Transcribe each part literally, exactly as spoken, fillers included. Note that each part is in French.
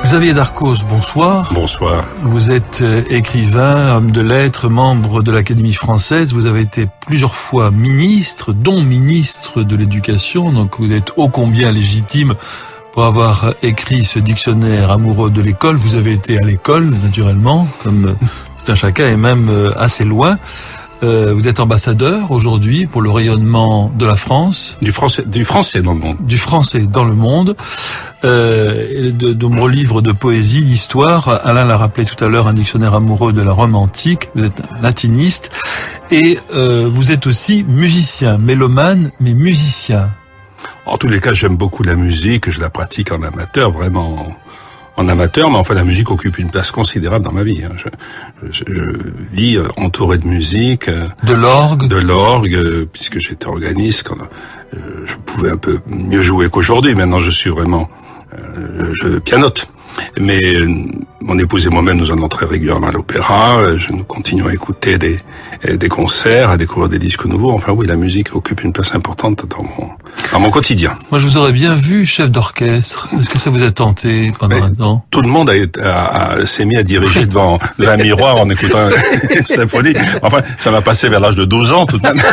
Xavier Darcos, bonsoir. Bonsoir. Vous êtes écrivain, homme de lettres, membre de l'Académie française. Vous avez été plusieurs fois ministre, dont ministre de l'Éducation. Donc vous êtes ô combien légitime pour avoir écrit ce dictionnaire amoureux de l'école. Vous avez été à l'école, naturellement, comme tout un chacun, et même assez loin. Euh, vous êtes ambassadeur aujourd'hui pour le rayonnement de la France. Du français, du français dans le monde. Du français dans le monde. Euh, de, de nombreux livres de poésie, d'histoire. Alain l'a rappelé tout à l'heure, un dictionnaire amoureux de la Rome antique. Vous êtes un latiniste. Et euh, vous êtes aussi musicien, mélomane, mais musicien. En tous les cas, j'aime beaucoup la musique. Je la pratique en amateur, vraiment en amateur. Mais enfin, la musique occupe une place considérable dans ma vie. Je, je, je vis entouré de musique. De l'orgue. De l'orgue, puisque j'étais organiste. Quand je pouvais un peu mieux jouer qu'aujourd'hui. Maintenant, je suis vraiment... je pianote. Mais mon épouse et moi-même, nous allons très régulièrement à l'opéra. Je nous continuons à écouter des, des concerts, à découvrir des disques nouveaux. Enfin oui, la musique occupe une place importante dans mon, dans mon quotidien. Moi, je vous aurais bien vu chef d'orchestre. Est-ce que ça vous a tenté pendant un temps? Tout le monde a, a, a, s'est mis à diriger devant un miroir en écoutant une symphonie. Enfin, ça m'a passé vers l'âge de douze ans tout de même.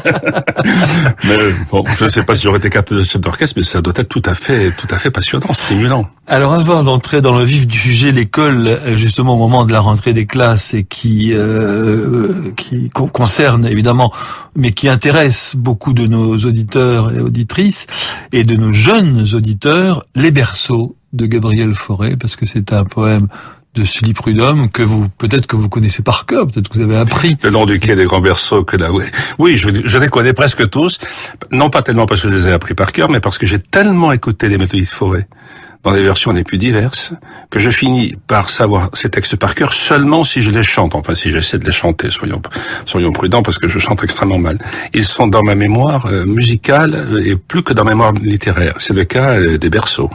Mais bon, je ne sais pas si j'aurais été capable de chef d'orchestre, mais ça doit être tout à fait, tout à fait passionnant, stimulant. Alors, avant d'entrer dans le vif du sujet, l'école, justement au moment de la rentrée des classes et qui euh, qui concerne évidemment, mais qui intéresse beaucoup de nos auditeurs et auditrices et de nos jeunes auditeurs, Les Berceaux de Gabriel Fauré, parce que c'est un poème de Sully Prudhomme que vous, peut-être que vous connaissez par cœur, peut-être que vous avez appris. Le nom du quai des grands berceaux que là, oui. Oui, je, je les connais presque tous. Non pas tellement parce que je les ai appris par cœur, mais parce que j'ai tellement écouté les méthodistes Fauré dans les versions les plus diverses, que je finis par savoir ces textes par cœur seulement si je les chante. Enfin, si j'essaie de les chanter, soyons, soyons prudents, parce que je chante extrêmement mal. Ils sont dans ma mémoire euh, musicale et plus que dans ma mémoire littéraire. C'est le cas euh, des Berceaux.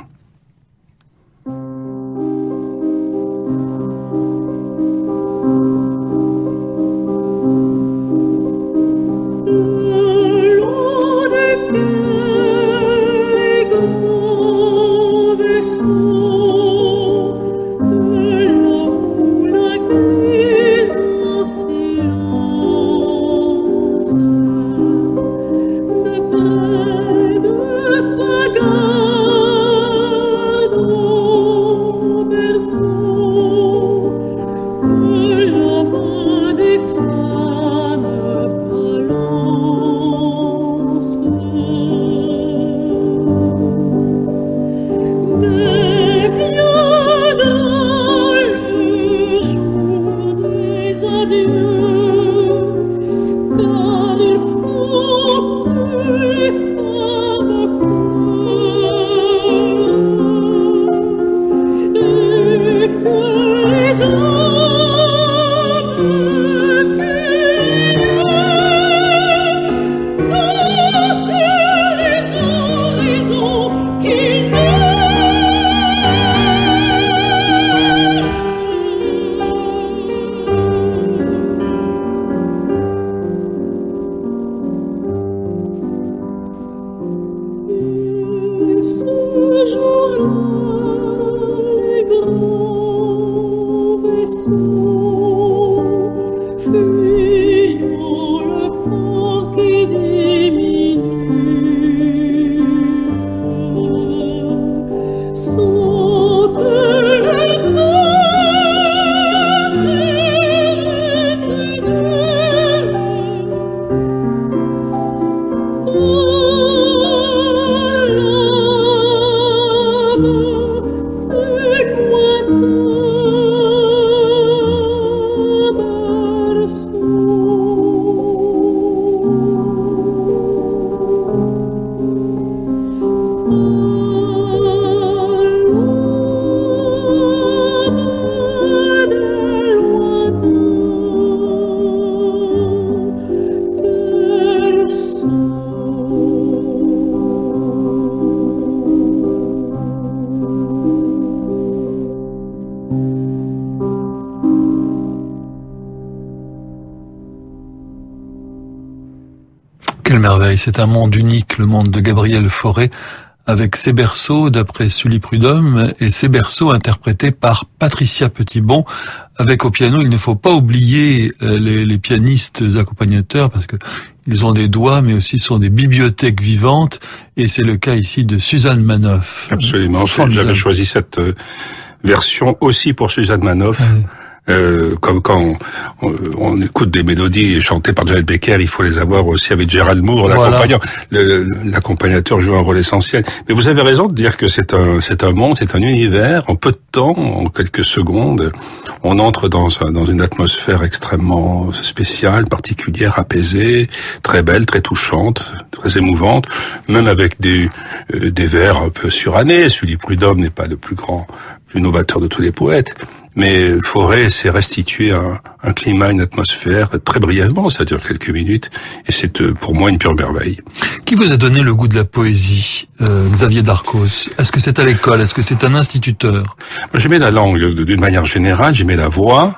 Quelle merveille, c'est un monde unique, le monde de Gabriel Fauré, avec Ces berceaux d'après Sully Prudhomme et Ces berceaux interprétés par Patricia Petitbon. Avec au piano, il ne faut pas oublier les, les pianistes accompagnateurs parce que ils ont des doigts, mais aussi sont des bibliothèques vivantes. Et c'est le cas ici de Suzanne Manoff. Absolument. J'avais choisi cette version aussi pour Suzanne Manoff. Oui. Euh, comme quand on, on, on écoute des mélodies chantées par Joël Becker, il faut les avoir aussi avec Gérald Moore, l'accompagnant. Voilà. L'accompagnateur joue un rôle essentiel. Mais vous avez raison de dire que c'est un, c'est un monde, c'est un univers. En peu de temps, en quelques secondes, on entre dans, un, dans une atmosphère extrêmement spéciale, particulière, apaisée, très belle, très touchante, très émouvante, même avec des, euh, des vers un peu surannés. Sully Prudhomme n'est pas le plus grand, plus novateur de tous les poètes. Mais Fauré s'est restitué un, un climat, une atmosphère très brièvement, ça dure quelques minutes, et c'est pour moi une pure merveille. Qui vous a donné le goût de la poésie, euh, Xavier Darcos? Est-ce que c'est à l'école? Est-ce que c'est un instituteur? J'aimais la langue d'une manière générale, j'aimais la voix.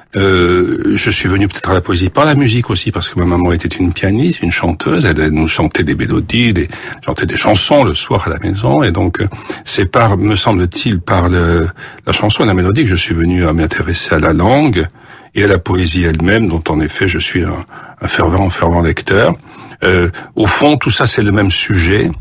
Euh, je suis venu peut-être à la poésie par la musique aussi, parce que ma maman était une pianiste, une chanteuse, elle nous chantait des mélodies, des, chantait des chansons le soir à la maison, et donc c'est par, me semble-t-il, par le, la chanson et la mélodie que je suis venu à m'intéresser à la langue et à la poésie elle-même, dont en effet je suis un, un fervent, un fervent lecteur. Euh, au fond, tout ça c'est le même sujet.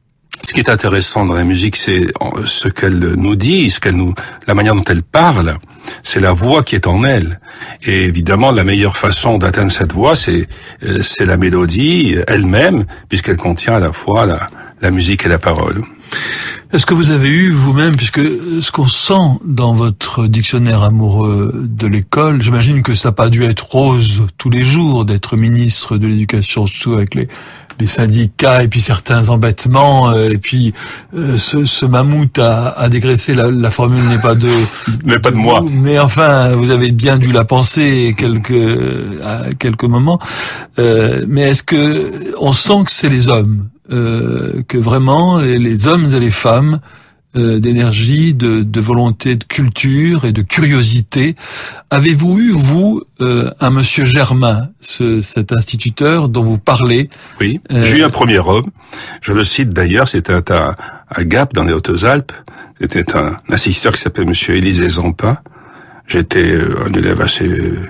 Ce qui est intéressant dans la musique, c'est ce qu'elle nous dit, ce qu'elle nous, la manière dont elle parle. C'est la voix qui est en elle. Et évidemment, la meilleure façon d'atteindre cette voix, c'est, c'est la mélodie elle-même, puisqu'elle contient à la fois la, la musique et la parole. Est-ce que vous avez eu vous-même, puisque ce qu'on sent dans votre dictionnaire amoureux de l'école, j'imagine que ça n'a pas dû être rose tous les jours d'être ministre de l'Éducation, surtout avec les les syndicats et puis certains embêtements, et puis euh, ce, ce mammouth a, a dégraissé, la, la formule n'est pas de n'est pas de moi, mais enfin vous avez bien dû la penser quelques à quelques moments. Euh, mais est-ce que on sent que c'est les hommes, euh, que vraiment les, les hommes et les femmes Euh, d'énergie, de, de volonté, de culture et de curiosité. Avez-vous eu, vous, euh, un monsieur Germain, ce, cet instituteur dont vous parlez? Oui, euh... j'ai eu un premier homme. Je le cite d'ailleurs, c'était à, à Gap, dans les Hautes-Alpes. C'était un instituteur qui s'appelait monsieur Élisée Zampa. J'étais un élève assez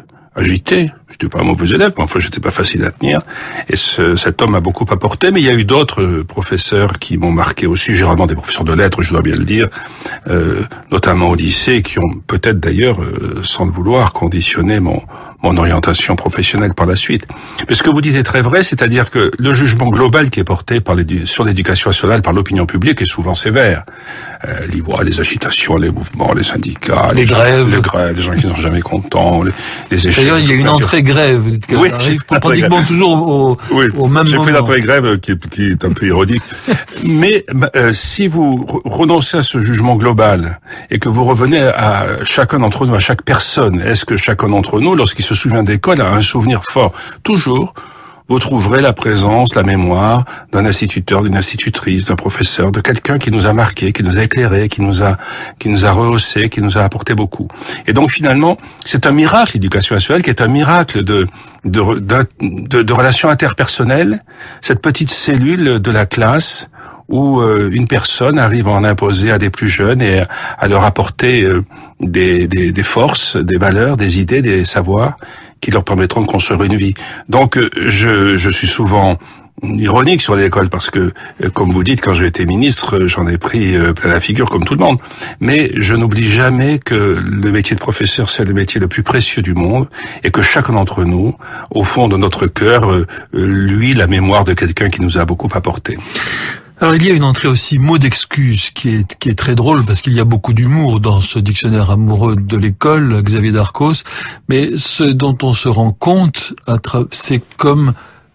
agité. J'étais pas un mauvais élève, mais enfin, j'étais pas facile à tenir. Et ce, cet homme m'a beaucoup apporté, mais il y a eu d'autres professeurs qui m'ont marqué aussi, généralement des professeurs de lettres, je dois bien le dire, euh, notamment au lycée, qui ont peut-être d'ailleurs, euh, sans le vouloir, conditionné mon, mon orientation professionnelle par la suite. Mais ce que vous dites est très vrai, c'est-à-dire que le jugement global qui est porté par sur l'éducation nationale par l'opinion publique est souvent sévère. Euh, il voit les agitations, les mouvements, les syndicats, les, les grèves, gens, les grèves, les gens qui ne sont jamais contents, les, les échecs. D'ailleurs, il y a une entrée grève, vous dites qu'elle oui, arrive pratiquement toujours au, oui, au même j'ai moment. J'ai fait l'après-grève qui, qui est un peu ironique. Mais euh, si vous renoncez à ce jugement global et que vous revenez à chacun d'entre nous, à chaque personne, est-ce que chacun d'entre nous, lorsqu'il se souvient d'école, a un souvenir fort? Toujours, vous trouverez la présence, la mémoire d'un instituteur, d'une institutrice, d'un professeur, de quelqu'un qui nous a marqué, qui nous a éclairé, qui nous a, qui nous a rehaussé, qui nous a apporté beaucoup. Et donc finalement, c'est un miracle, l'éducation nationale, qui est un miracle de, de, de, de, de relations interpersonnelles, cette petite cellule de la classe où euh, une personne arrive à en imposer à des plus jeunes et à leur apporter euh, des, des, des forces, des valeurs, des idées, des savoirs qui leur permettront de construire une vie. Donc euh, je, je suis souvent ironique sur l'école parce que, euh, comme vous dites, quand j'ai été ministre, j'en ai pris euh, plein la figure comme tout le monde. Mais je n'oublie jamais que le métier de professeur, c'est le métier le plus précieux du monde et que chacun d'entre nous, au fond de notre cœur, euh, lui, la mémoire de quelqu'un qui nous a beaucoup apporté. Alors il y a une entrée aussi mot d'excuse qui est qui est très drôle parce qu'il y a beaucoup d'humour dans ce dictionnaire amoureux de l'école, Xavier Darcos, mais ce dont on se rend compte, c'est comme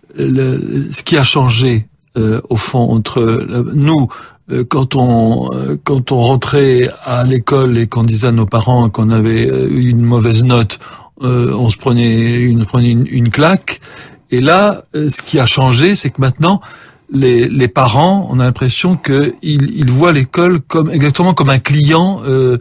le, ce qui a changé euh, au fond entre nous euh, quand on euh, quand on rentrait à l'école et qu'on disait à nos parents qu'on avait eu une mauvaise note, euh, on se prenait une prenait une, une claque, et là euh, ce qui a changé, c'est que maintenant les, les parents, on a l'impression qu'ils ils voient l'école comme exactement comme un client euh,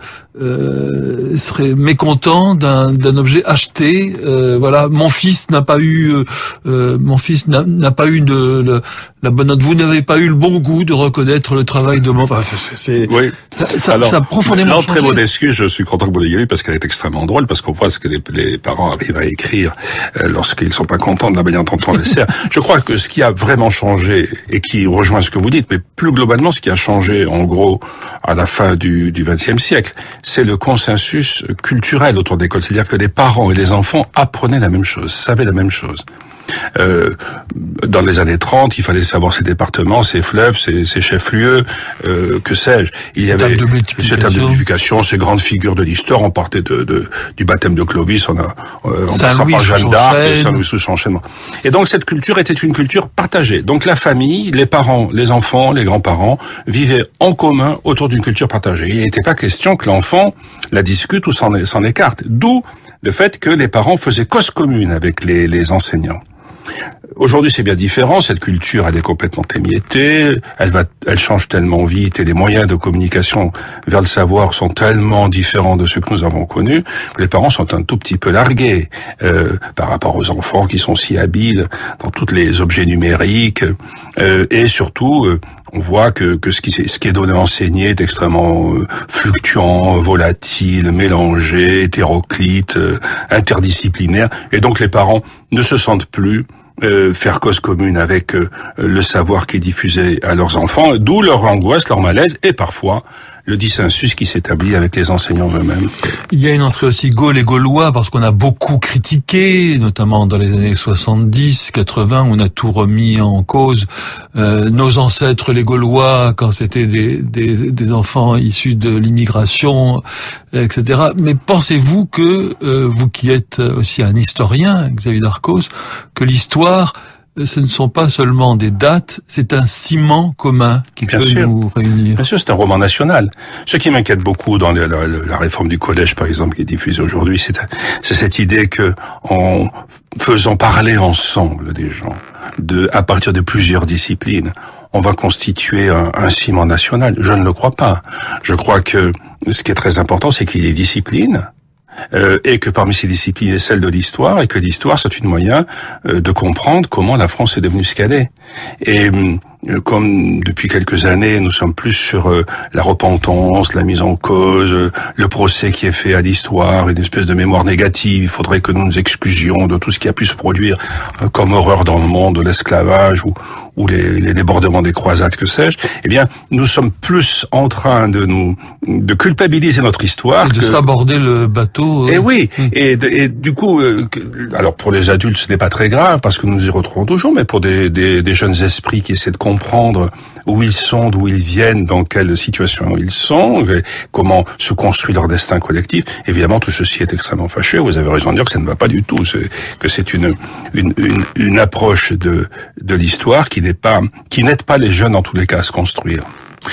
euh, serait mécontent d'un, d'un objet acheté. Euh, voilà, mon fils n'a pas eu, euh, mon fils n'a, n'a pas eu de le, la bonne note. Vous n'avez pas eu le bon goût de reconnaître le travail de mon. Enfin, c'est, c'est, oui. ça, ça, Alors, ça a profondément changé. Très bonne excuse. Je suis content que vous l'ayez lu parce qu'elle est extrêmement drôle parce qu'on voit ce que les, les parents arrivent à écrire euh, lorsqu'ils sont pas contents de la manière dont on les sert. Je crois que ce qui a vraiment changé et qui rejoint ce que vous dites, mais plus globalement, ce qui a changé, en gros, à la fin du, du vingtième siècle, c'est le consensus culturel autour de l'école. C'est-à-dire que les parents et les enfants apprenaient la même chose, savaient la même chose. Euh, dans les années trente, il fallait savoir ses départements, ses fleuves, ses, ses chefs-lieux, euh, que sais-je. Il y avait ces tables de multiplication, ces grandes figures de l'histoire. On partait de, de du baptême de Clovis, on a euh, en passant par Jeanne d'Arc et Saint-Louis sous son enchaînement. Et donc cette culture était une culture partagée. Donc la famille, les parents, les enfants, les grands-parents vivaient en commun autour d'une culture partagée. Il n'était pas question que l'enfant la discute ou s'en, s'en écarte. D'où le fait que les parents faisaient cause commune avec les, les enseignants. Aujourd'hui, c'est bien différent. Cette culture, elle est complètement émiettée. Elle va, elle change tellement vite et les moyens de communication vers le savoir sont tellement différents de ceux que nous avons connus que les parents sont un tout petit peu largués euh, par rapport aux enfants qui sont si habiles dans tous les objets numériques euh, et surtout. Euh, On voit que, que ce qui, ce qui est donné enseigné est extrêmement euh, fluctuant, volatile, mélangé, hétéroclite, euh, interdisciplinaire. Et donc les parents ne se sentent plus euh, faire cause commune avec euh, le savoir qui est diffusé à leurs enfants, d'où leur angoisse, leur malaise et parfois le dissensus qui s'établit avec les enseignants eux-mêmes. Il y a une entrée aussi Gaulle et Gaulois, parce qu'on a beaucoup critiqué, notamment dans les années soixante-dix, quatre-vingts, on a tout remis en cause. Euh, nos ancêtres, les Gaulois, quand c'était des, des, des enfants issus de l'immigration, et cetera. Mais pensez-vous que, euh, vous qui êtes aussi un historien, Xavier Darcos, que l'histoire, ce ne sont pas seulement des dates, c'est un ciment commun qui Bien peut sûr. nous réunir. Bien sûr, c'est un roman national. Ce qui m'inquiète beaucoup dans la, la, la réforme du collège, par exemple, qui est diffusée aujourd'hui, c'est, c'est cette idée que, en faisant parler ensemble des gens, de, à partir de plusieurs disciplines, on va constituer un, un ciment national. Je ne le crois pas. Je crois que ce qui est très important, c'est qu'il y ait des disciplines, Euh, et que parmi ces disciplines est celle de l'histoire, et que l'histoire c'est un moyen euh, de comprendre comment la France est devenue ce qu'elle est. Et euh, comme depuis quelques années nous sommes plus sur euh, la repentance, la mise en cause, euh, le procès qui est fait à l'histoire, une espèce de mémoire négative, il faudrait que nous nous excusions de tout ce qui a pu se produire euh, comme horreur dans le monde, de l'esclavage ou, ou les, les débordements des croisades, que sais-je. Eh bien, nous sommes plus en train de nous de culpabiliser notre histoire, et de que... s'aborder le bateau. Et oui, et, et du coup, euh, alors pour les adultes, ce n'est pas très grave parce que nous nous y retrouvons toujours, mais pour des, des, des jeunes esprits qui essaient de comprendre où ils sont, d'où ils viennent, dans quelle situation ils sont, comment se construit leur destin collectif, évidemment, tout ceci est extrêmement fâcheux. Vous avez raison de dire que ça ne va pas du tout, c'est, que c'est une, une, une, une approche de, de l'histoire qui n'est pas, qui n'aide pas les jeunes en tous les cas à se construire.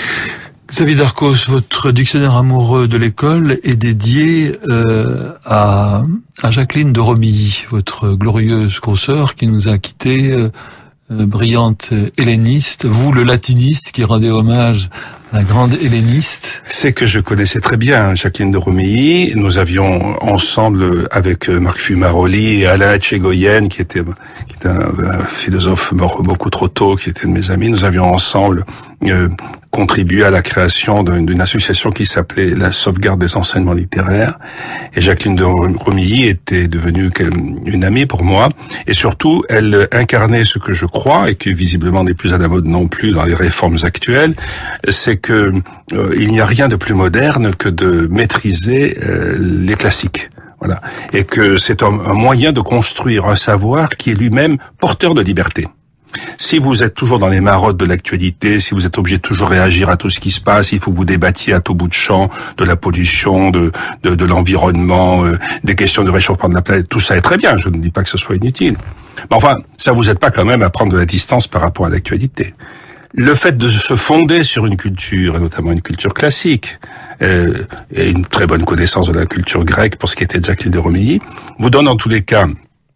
Xavier Darcos, votre dictionnaire amoureux de l'école est dédié euh, à, à Jacqueline de Romilly, votre glorieuse consoeur qui nous a quittés, euh, euh, brillante helléniste, vous le latiniste qui rendait hommage à la grande helléniste. C'est que je connaissais très bien Jacqueline de Romilly. Nous avions ensemble, avec Marc Fumaroli et Alain Etchegoyen, qui était, qui était un, un philosophe mort beaucoup trop tôt, qui était de mes amis, nous avions ensemble euh, contribué à la création d'une, d'une association qui s'appelait la Sauvegarde des enseignements littéraires. Et Jacqueline de Romilly était devenue une amie pour moi. Et surtout, elle incarnait ce que je crois, et qui visiblement n'est plus à la mode non plus dans les réformes actuelles, c'est que euh, il n'y a rien de plus moderne que de maîtriser euh, les classiques. Voilà. Et que c'est un, un moyen de construire un savoir qui est lui-même porteur de liberté. Si vous êtes toujours dans les marottes de l'actualité, si vous êtes obligé de toujours réagir à tout ce qui se passe, il faut que vous débattiez à tout bout de champ de la pollution, de, de, de l'environnement, euh, des questions de réchauffement de la planète, tout ça est très bien, je ne dis pas que ce soit inutile. Mais enfin, ça vous aide pas quand même à prendre de la distance par rapport à l'actualité. Le fait de se fonder sur une culture, et notamment une culture classique, euh, et une très bonne connaissance de la culture grecque pour ce qui était de Jacqueline de Romilly, vous donne en tous les cas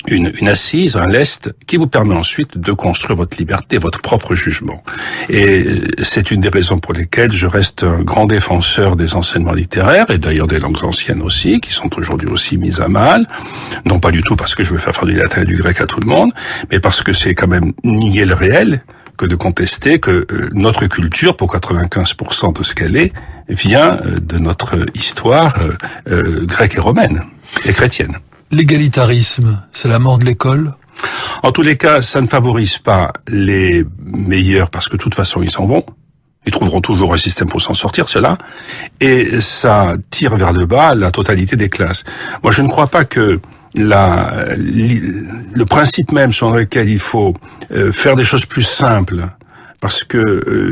une, une assise, un lest, qui vous permet ensuite de construire votre liberté, votre propre jugement. Et c'est une des raisons pour lesquelles je reste un grand défenseur des enseignements littéraires, et d'ailleurs des langues anciennes aussi, qui sont aujourd'hui aussi mises à mal. Non pas du tout parce que je veux faire faire du latin et du grec à tout le monde, mais parce que c'est quand même nier le réel que de contester que notre culture, pour quatre-vingt-quinze pour cent de ce qu'elle est, vient de notre histoire euh, grecque et romaine, et chrétienne. L'égalitarisme, c'est la mort de l'école ? En tous les cas, ça ne favorise pas les meilleurs parce que de toute façon, ils s'en vont. Ils trouveront toujours un système pour s'en sortir, cela. Et ça tire vers le bas la totalité des classes. Moi, je ne crois pas que la, le principe même sur lequel il faut faire des choses plus simples, parce que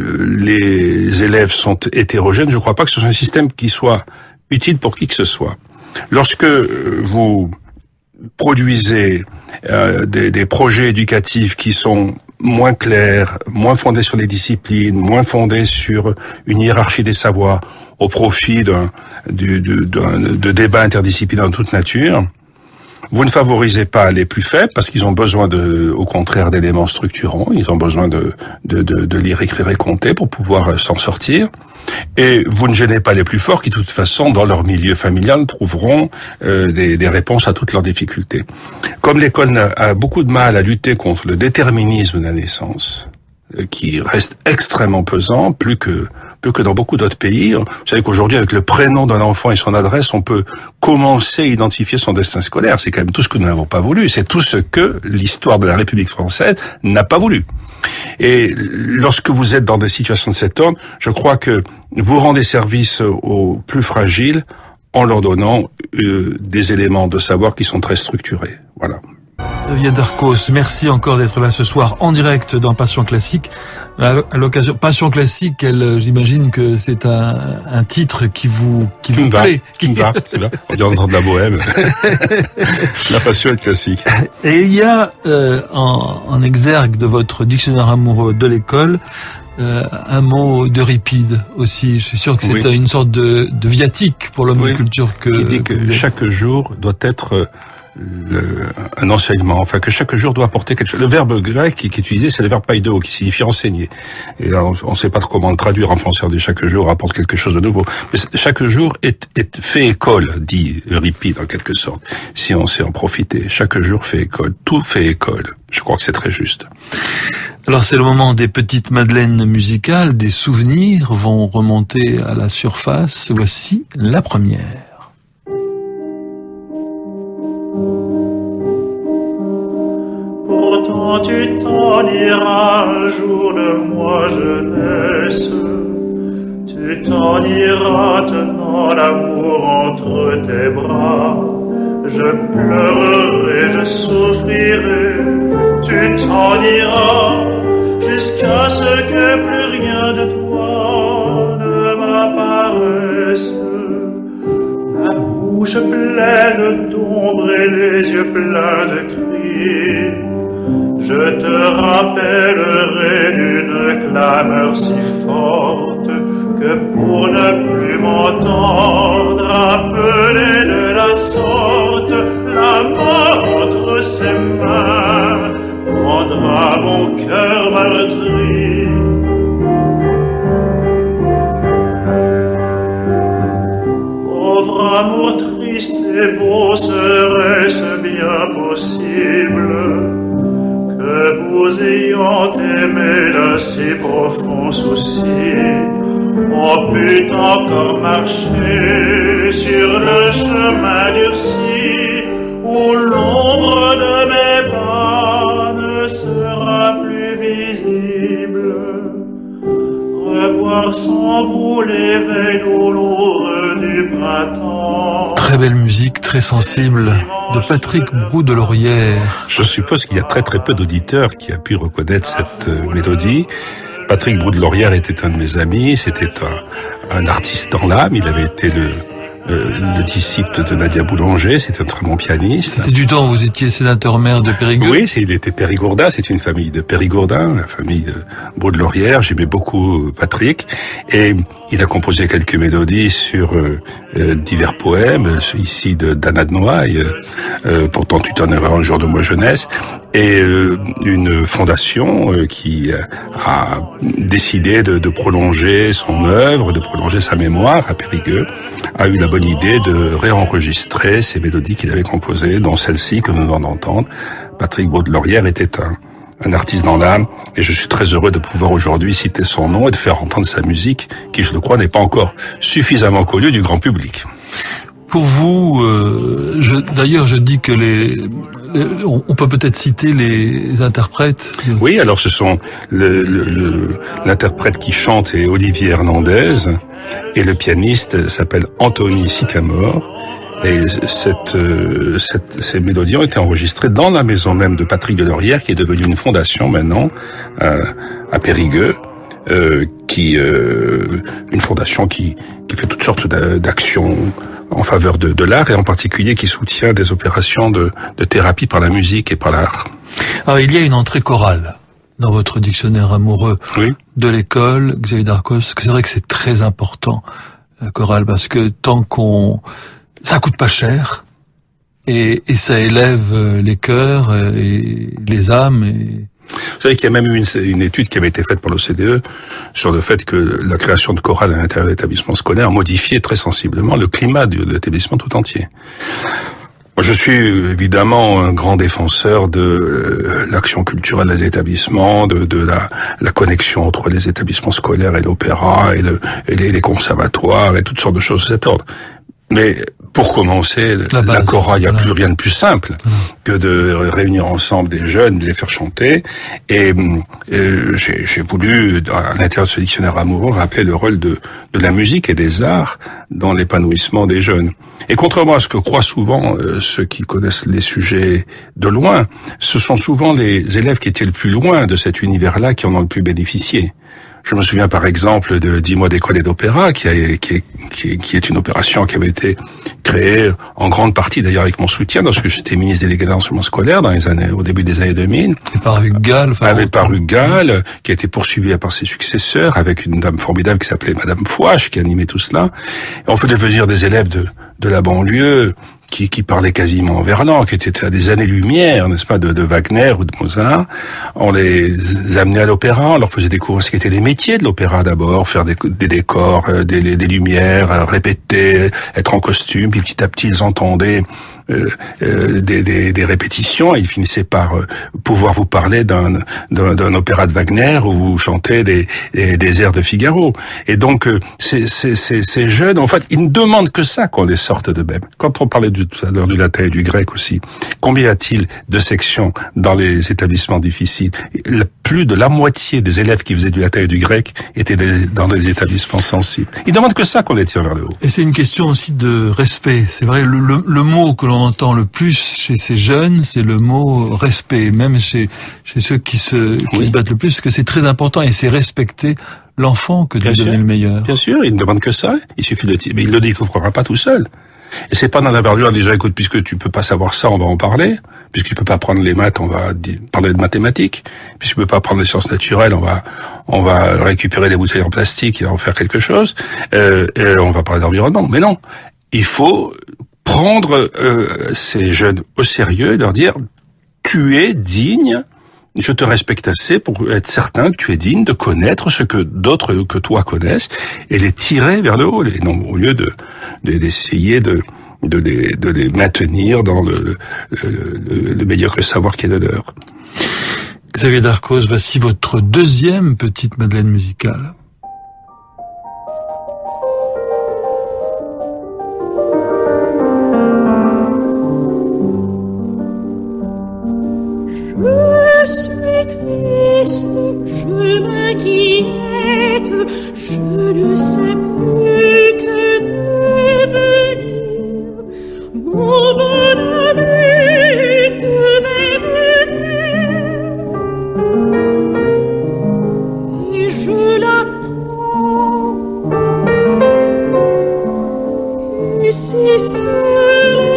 les élèves sont hétérogènes, je ne crois pas que ce soit un système qui soit utile pour qui que ce soit. Lorsque vous produisez euh, des, des projets éducatifs qui sont moins clairs, moins fondés sur les disciplines, moins fondés sur une hiérarchie des savoirs, au profit d'un, du, du, d'un de débats interdisciplinaires de toute nature, vous ne favorisez pas les plus faibles parce qu'ils ont besoin de, au contraire, d'éléments structurants. Ils ont besoin de, de, de, de lire, écrire et compter pour pouvoir s'en sortir. Et vous ne gênez pas les plus forts qui, de toute façon, dans leur milieu familial, trouveront euh, des, des réponses à toutes leurs difficultés. Comme l'école a beaucoup de mal à lutter contre le déterminisme de la naissance, euh, qui reste extrêmement pesant, plus que plus que dans beaucoup d'autres pays. Vous savez qu'aujourd'hui, avec le prénom d'un enfant et son adresse, on peut commencer à identifier son destin scolaire. C'est quand même tout ce que nous n'avons pas voulu. C'est tout ce que l'histoire de la République française n'a pas voulu. Et lorsque vous êtes dans des situations de cet ordre, je crois que vous rendez service aux plus fragiles en leur donnant euh, des éléments de savoir qui sont très structurés. Voilà. Xavier Darcos, merci encore d'être là ce soir en direct dans Passion Classique. À l'occasion, Passion Classique, elle, j'imagine que c'est un, un titre qui vous, qui vous plaît. Qui me va, c'est bien. On dit entendre de la bohème. La passion est classique. Et il y a, euh, en, en exergue de votre dictionnaire amoureux de l'école, euh, un mot d'Euripide aussi. Je suis sûr que c'est oui. une sorte de, de viatique pour l'homme oui. de culture que... Qui dit que, que chaque jour doit être... Le, un enseignement, enfin que chaque jour doit apporter quelque chose. Le verbe grec qui, qui est utilisé, c'est le verbe paido, qui signifie enseigner. Et on ne sait pas comment le traduire en français. On dit chaque jour apporte quelque chose de nouveau. Mais chaque jour est, est fait école, dit Euripide en quelque sorte. Si on sait en profiter, chaque jour fait école. Tout fait école. Je crois que c'est très juste. Alors c'est le moment des petites madeleines musicales, des souvenirs vont remonter à la surface. Voici la première. Pourtant tu t'en iras un jour de moi jeunesse, tu t'en iras tenant l'amour entre tes bras. Je pleurerai, je souffrirai, tu t'en iras, jusqu'à ce que plus rien de toi ne m'apparaisse. La bouche pleine d'ombre et les yeux pleins de cris, je te rappellerai d'une clameur si forte que pour ne plus m'entendre appeler de la sorte, la mort entre ses mains prendra mon cœur meurtri. Pauvre amour triste et beau, serait-ce bien possible que vous ayant aimé d'un si profond souci, on pût encore marcher sur le chemin durci, où l'ombre de mes pas ne sera plus visible. Revoir sans vous l'éveil douloureux du printemps. Très belle musique, très sensible, de Patrick Brou de Laurière. Je suppose qu'il y a très très peu d'auditeurs qui a pu reconnaître cette euh, mélodie. Patrick Brou de Laurière était un de mes amis, c'était un, un artiste dans l'âme, il avait été le, le, le disciple de Nadia Boulanger, c'était un très bon pianiste. C'était du temps où vous étiez sénateur-maire de Périgueux. Oui, c'est, il était périgourdin, c'est une famille de Périgourdin, la famille de Brou de Laurière, j'aimais beaucoup Patrick, et Il a composé quelques mélodies sur euh, euh, divers poèmes, ici de d'Anna de Noailles, euh, pourtant tu t'en iras un jour de ma jeunesse, et euh, une fondation euh, qui a décidé de, de prolonger son œuvre, de prolonger sa mémoire à Périgueux, a eu la bonne idée de réenregistrer ces mélodies qu'il avait composées, dont celle-ci que nous venons d'entendre. Patrick Baudelaurière était un un artiste dans l'âme, et je suis très heureux de pouvoir aujourd'hui citer son nom et de faire entendre sa musique, qui, je le crois, n'est pas encore suffisamment connue du grand public. Pour vous, euh, je, d'ailleurs, je dis que les, les on peut peut-être citer les interprètes. Oui, alors ce sont le, le, le, l'interprète qui chante est Olivier Hernandez, et le pianiste s'appelle Anthony Sycamore. Et cette, euh, cette, ces mélodies ont été enregistrées dans la maison même de Patrick Baudelaurière, qui est devenue une fondation maintenant euh, à Périgueux, euh, qui euh, une fondation qui, qui fait toutes sortes d'actions en faveur de, de l'art, et en particulier qui soutient des opérations de, de thérapie par la musique et par l'art. Alors il y a une entrée chorale dans votre dictionnaire amoureux oui. de l'école, Xavier Darcos. C'est vrai que c'est très important, la chorale, parce que tant qu'on ça coûte pas cher et, et ça élève les cœurs et les âmes. Et... Vous savez qu'il y a même eu une, une étude qui avait été faite par l'O C D E sur le fait que la création de chorales à l'intérieur de l'établissement scolaire modifiait très sensiblement le climat de l'établissement tout entier. Moi, je suis évidemment un grand défenseur de l'action culturelle des établissements, de, de la, la connexion entre les établissements scolaires et l'opéra et, le, et les, les conservatoires et toutes sortes de choses de cet ordre. Mais pour commencer, la, la chorale, il n'y a voilà. plus rien de plus simple voilà. que de réunir ensemble des jeunes, de les faire chanter. Et euh, j'ai, j'ai voulu, à l'intérieur de ce dictionnaire amoureux, rappeler le rôle de, de la musique et des arts dans l'épanouissement des jeunes. Et contrairement à ce que croient souvent euh, ceux qui connaissent les sujets de loin, ce sont souvent les élèves qui étaient le plus loin de cet univers-là qui en ont le plus bénéficié. Je me souviens par exemple de dix mois d'école et d'opéra, qui, a, qui, est, qui, est, qui est une opération qui avait été créée en grande partie d'ailleurs avec mon soutien, lorsque j'étais ministre délégué de l'enseignement scolaire dans les années, au début des années deux mille. Et par Hugues Gall. Enfin, avec par Hugues Gall, qui a été poursuivi par ses successeurs, avec une dame formidable qui s'appelait Madame Fouache, qui animait tout cela. Et on faisait venir des élèves de, de la banlieue, qui, qui parlaient quasiment en verlan, qui étaient à des années-lumière, n'est-ce pas, de, de Wagner ou de Mozart. On les amenait à l'opéra, on leur faisait découvrir ce qu'étaient les métiers de l'opéra d'abord, faire des, des décors, des, des lumières, répéter, être en costume, puis petit à petit ils entendaient euh, euh, des, des, des répétitions, et ils finissaient par euh, pouvoir vous parler d'un, d'un, d'un opéra de Wagner où vous chantez des, des, des airs de Figaro. Et donc, euh, ces, ces, ces, ces jeunes, en fait, ils ne demandent que ça qu'on les sorte d'eux-mêmes. Quand on parlait du, tout à l'heure du latin et du grec aussi, combien y a-t-il de sections dans les établissements difficiles? Plus de la moitié des élèves qui faisaient du latin et du grec étaient des, dans des établissements sensibles. Ils demandent que ça qu'on les tire vers le haut. Et c'est une question aussi de respect. C'est vrai, le, le, le mot que l'on entend le plus chez ces jeunes, c'est le mot respect. Même chez, chez ceux qui se, qui oui. se battent le plus, parce que c'est très important, et c'est respecter l'enfant que de lui donner le meilleur. Bien sûr, il ne demande que ça. Il suffit de, mais il le découvrira pas tout seul. Et c'est pas dans la verdure, déjà, écoute, puisque tu peux pas savoir ça, on va en parler. Puisque tu peux pas prendre les maths, on va parler de mathématiques. Puisque tu peux pas prendre les sciences naturelles, on va, on va récupérer des bouteilles en plastique et en faire quelque chose. Euh, et on va parler d'environnement. Mais non. Il faut prendre, euh, ces jeunes au sérieux et leur dire, tu es digne, je te respecte assez pour être certain que tu es digne de connaître ce que d'autres que toi connaissent et les tirer vers le haut, et non, au lieu de, de d'essayer de, de les, de les maintenir dans le, le, le, le médiocre savoir qui est le leur. Xavier Darcos, voici votre deuxième petite Madeleine musicale. Je suis triste, je m'inquiète, je ne sais plus que devenir. Mon bonhomme devait venir, et je l'attends. Et si seul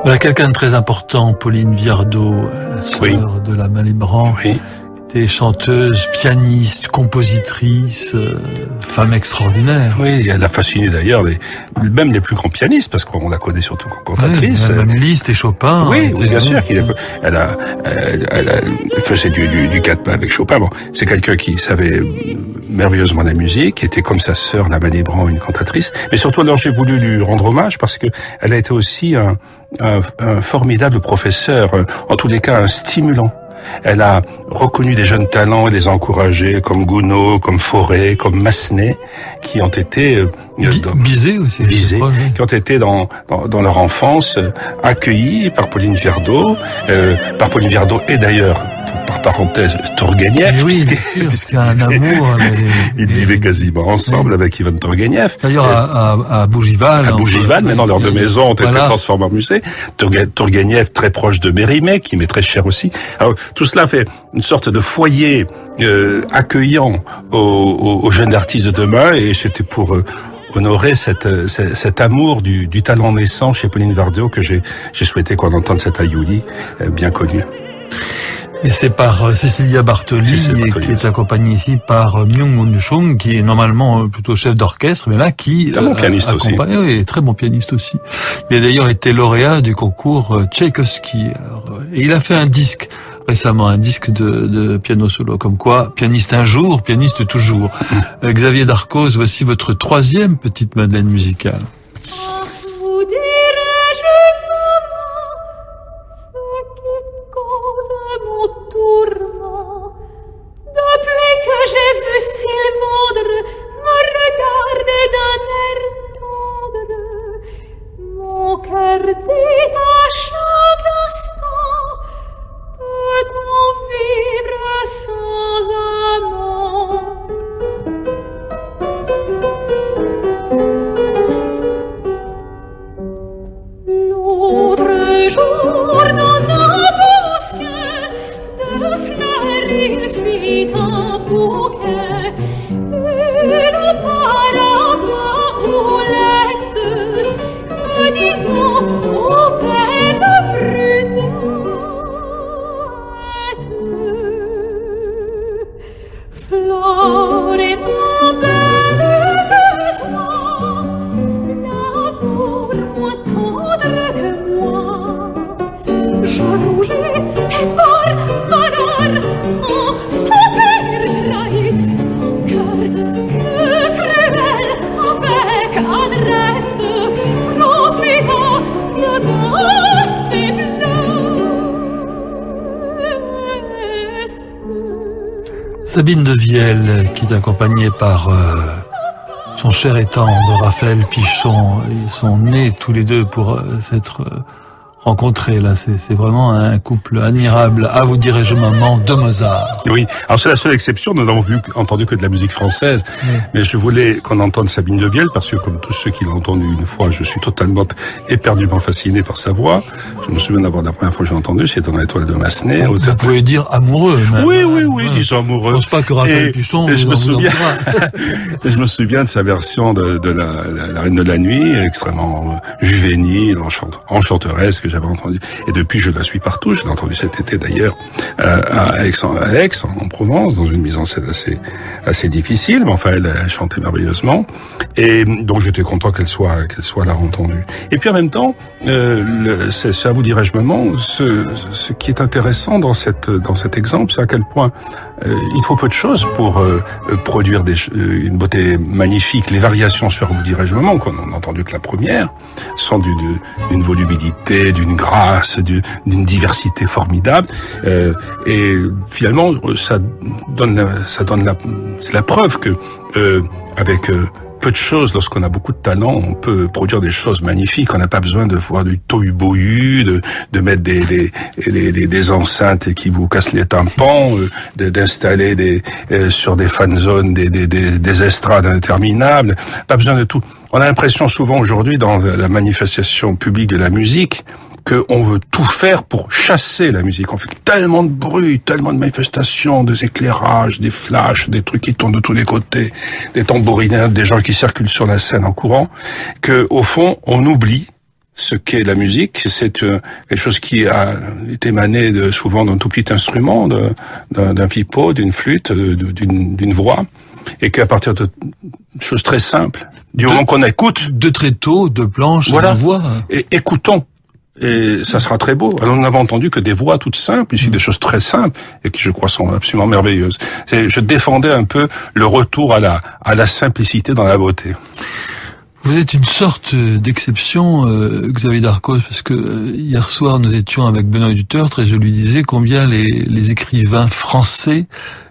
Voilà quelqu'un de très important, Pauline Viardot, la sœur oui. de la Malibran. Oui. Était chanteuse, pianiste, compositrice, euh, femme extraordinaire. Oui, elle a fasciné d'ailleurs les, même les plus grands pianistes, parce qu'on la connaît surtout comme cantatrice. Oui, même Liszt et Chopin. Oui, était, oui, bien oui. sûr. qu'il a, elle, a, elle, elle, a, elle faisait du, du, du quatre mains avec Chopin. Bon, c'est quelqu'un qui savait merveilleusement la musique, qui était comme sa sœur, la Malibran, une cantatrice. Mais surtout, alors j'ai voulu lui rendre hommage parce que elle a été aussi un, un, un formidable professeur, en tous les cas un stimulant. Elle a reconnu des jeunes talents et les a encouragés, comme Gounod, comme Fauré, comme Massenet, qui ont été euh, dans, Bizet aussi, Bizet, qui ont été dans, dans, dans leur enfance euh, accueillis par Pauline Viardot, euh, par Pauline Viardot et d'ailleurs, par parenthèse, Tourguenieff, oui, puisqu'il puisqu y a un amour. Ils vivaient quasiment ensemble oui. avec Ivan Tourguenieff. D'ailleurs, à, à, à Bougival. À Bougival, maintenant leurs deux maisons ont voilà. été transformées en musée. Tourguenieff, très proche de Mérimée, qui m'est très cher aussi. Alors, tout cela fait une sorte de foyer euh, accueillant aux, aux, aux jeunes artistes de demain, et c'était pour euh, honorer cette, cette, cet amour du, du talent naissant chez Pauline Viardot que j'ai, j'ai souhaité qu'on entende cet Aïouli euh, bien connu. Et c'est par Cécilia Bartoli, Cécilia Bartoli qui est accompagnée ici par Myung-Moon Chung, qui est normalement plutôt chef d'orchestre, mais là qui très bon pianiste aussi. Oui, très bon pianiste aussi. Il a d'ailleurs été lauréat du concours Tchaïkovski. Alors, et il a fait un disque récemment, un disque de, de piano solo, comme quoi pianiste un jour, pianiste toujours. Mmh. Xavier Darcos, voici votre troisième petite Madeleine musicale. Depuis que j'ai vu Sylvandre me regarder d'un air tendre, mon cœur dit à chaque instant, peut-on vivre sans amant? L'autre jour dans un bosquet de fleurs il fit un bouquet, une parole à houlette, me disant oh belle brunette, Flore est moins belle que toi, l'amour moins tendre que moi. Je rougeais et par malheur en ce cœur trahi, mon cœur cruel avec adresse profita de ma faiblesse. Sabine de Vielle, qui est accompagnée par euh, son cher et tendre Raphaël Pichon. Ils sont nés tous les deux pour euh, s'être euh, rencontrés. Là, c'est, c'est vraiment un couple admirable. À vous dirai-je maman de Mozart. Oui, alors c'est la seule exception. Nous n'avons vu, entendu que de la musique française. Oui. Mais je voulais qu'on entende Sabine de Vielle parce que, comme tous ceux qui l'ont entendu une fois, je suis totalement éperdument fasciné par sa voix. Je me souviens d'avoir la première fois que j'ai entendu, c'était dans l'Étoile de Massenet. Vous, vous pouvez dire amoureux, même. Oui, oui, oui, ouais. disons amoureux. Je pense pas que Raphaël Pichon. Et je me souviens, je me souviens de sa version de, de la, la, la Reine de la Nuit, extrêmement juvénile, enchante, enchanteresse que j'avais entendu. Et depuis, je la suis partout. Je l'ai entendu cet été d'ailleurs euh, à Aix, à Aix, en Provence, dans une mise en scène assez assez difficile, mais enfin, elle a chanté merveilleusement. Et donc, j'étais content qu'elle soit qu'elle soit là entendue. Et puis en même temps, euh, le, c'est, ça vous dirais-je maman, ce, ce qui est intéressant dans cette dans cet exemple, c'est à quel point euh, il faut peu de choses pour euh, produire des, euh, une beauté magnifique. Les variations sur vous dirais-je maman, qu'on n'a entendu que la première, sont d'une, d'une volubilité, d'une grâce, d'une, d'une diversité formidable. Euh, et finalement, ça donne la, ça donne la, c'est la preuve que euh, avec euh, peu de choses, lorsqu'on a beaucoup de talent, on peut produire des choses magnifiques. On n'a pas besoin de voir du tohu-bohu, de, de mettre des, des, des, des, des enceintes qui vous cassent les tympans, de, d'installer des, euh, sur des fan zones des, des, des, des estrades interminables. Pas besoin de tout. On a l'impression souvent aujourd'hui dans la manifestation publique de la musique qu'on veut tout faire pour chasser la musique. On fait tellement de bruit, tellement de manifestations, des éclairages, des flashs, des trucs qui tournent de tous les côtés, des tambourinades, des gens qui circulent sur la scène en courant, que au fond, on oublie ce qu'est la musique. C'est euh, quelque chose qui a été émané de, souvent d'un tout petit instrument, de, d'un, d'un pipeau, d'une flûte, de, d'une, d'une voix, et qu'à partir de choses très simples, du de, moment qu'on écoute, de tréteaux, de planches, voilà, de voix, et écoutons. Et ça sera très beau. Alors, nous n'avons entendu que des voix toutes simples, ici, mmh. des choses très simples, et qui, je crois, sont absolument merveilleuses. C'est, je défendais un peu le retour à la, à la simplicité dans la beauté. Vous êtes une sorte d'exception, euh, Xavier Darcos, parce que euh, hier soir, nous étions avec Benoît Dutertre, et je lui disais combien les, les écrivains français